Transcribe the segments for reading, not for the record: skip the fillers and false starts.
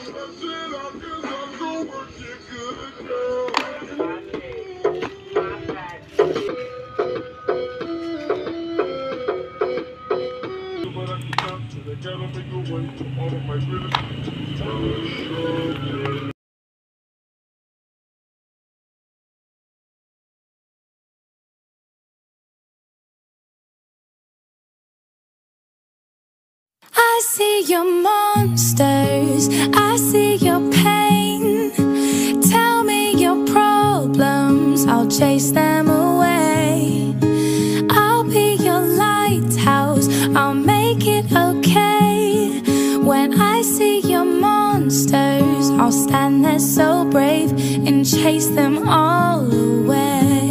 I see your monsters, I see your pain. Tell me your problems, I'll chase them away. I'll be your lighthouse, I'll make it okay. When I see your monsters, I'll stand there so brave and chase them all away.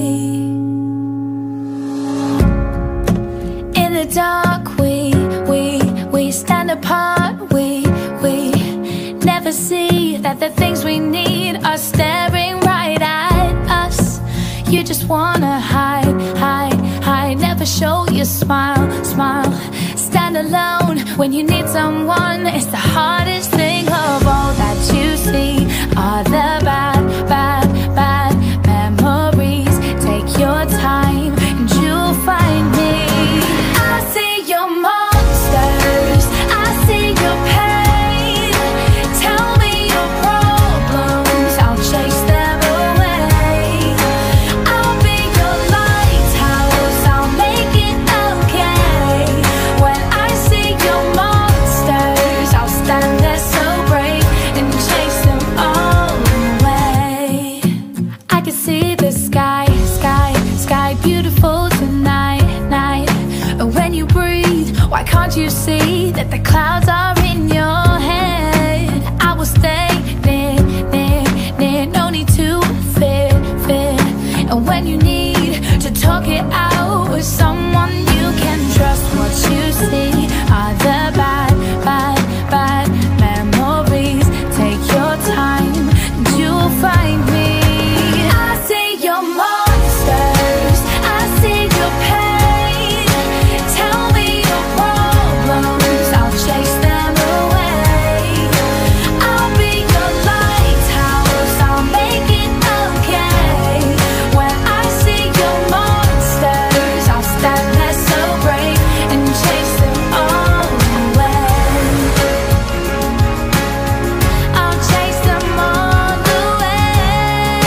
In the dark we stand apart, we never see that the things we need are staring right at us. You just wanna hide, never show your smile. Stand alone when you need someone. It's the hardest thing of all that you see are the bad memories. Take your time and you'll find me. I see your monsters, I see your pain. Tell me your problems, I'll chase them away. I'll be your lighthouse, I'll make it okay. When I see your monsters, I'll stand there so brave and chase them all away. I can see the sky beautiful tonight. When you breathe, why can't you see that the clouds are in your head? I will stay near, no need to fear. And when you need to talk it out with someone you can trust, what you see are the bad memories. Take your time and you'll find me. I see your monsters, I see your pain. Tell me your problems, I'll chase them away. I'll be your lighthouse, I'll make it okay. When I see your monsters, I'll stand there so brave and chase them all away. I'll chase them all away.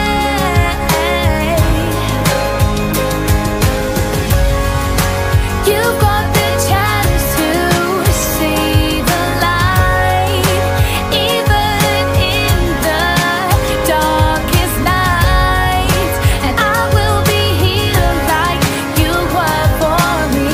You've got the chance to see the light, even in the darkest night. And I will be here like you were for me.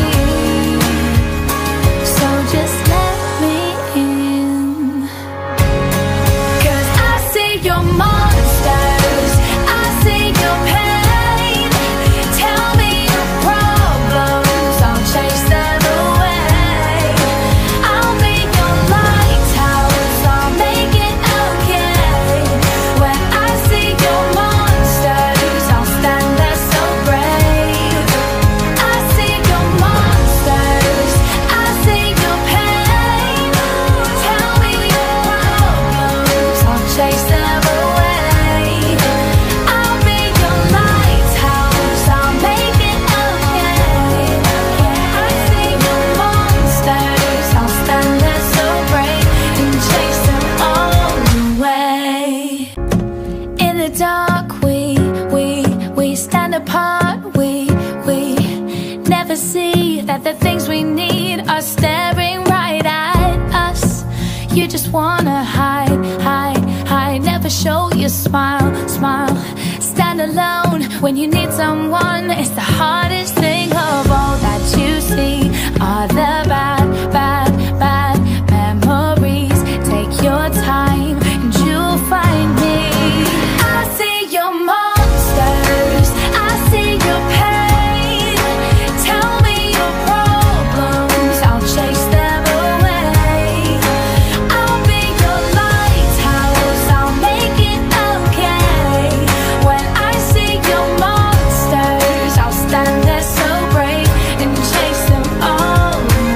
So just let me in. 'Cause I see your monsters, I see your pain. Tell me your problems, I'll chase them away. I'll be your lighthouse, I'll make it okay. When I see your monsters, I'll stand there so brave. I see your monsters, I see your pain. Tell me your problems, I'll chase them away. I'll be your lighthouse, I'll make it okay. I see your monsters, I'll stand there so brave and chase them all away. In the dark we stand apart, we never see that the things we need are staring right at us. You just wanna hide, never show your smile. Stand alone when you need someone. It's the hardest thing of all that you see are the bad memories. Take your time and you'll find me. I see your monsters, I see your pain. Tell me your problems, I'll chase them away. I'll be your lighthouse, I'll make it okay. When I see your monsters, I'll stand there so brave and chase them all away.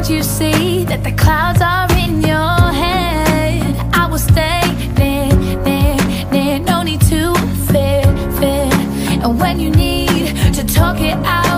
Can't you see that the clouds are in your head? I will stay near, no need to fear. And when you need to talk it out,